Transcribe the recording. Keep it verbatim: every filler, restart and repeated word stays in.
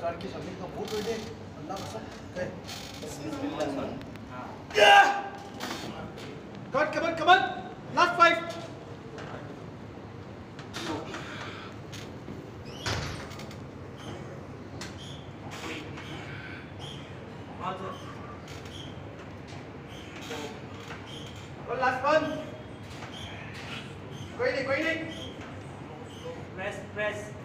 काट के शमीर का बहुत बैठे अल्लाह कसम cut come on come on last five और लास्ट वन कोई नहीं कोई नहीं प्रेस प्रेस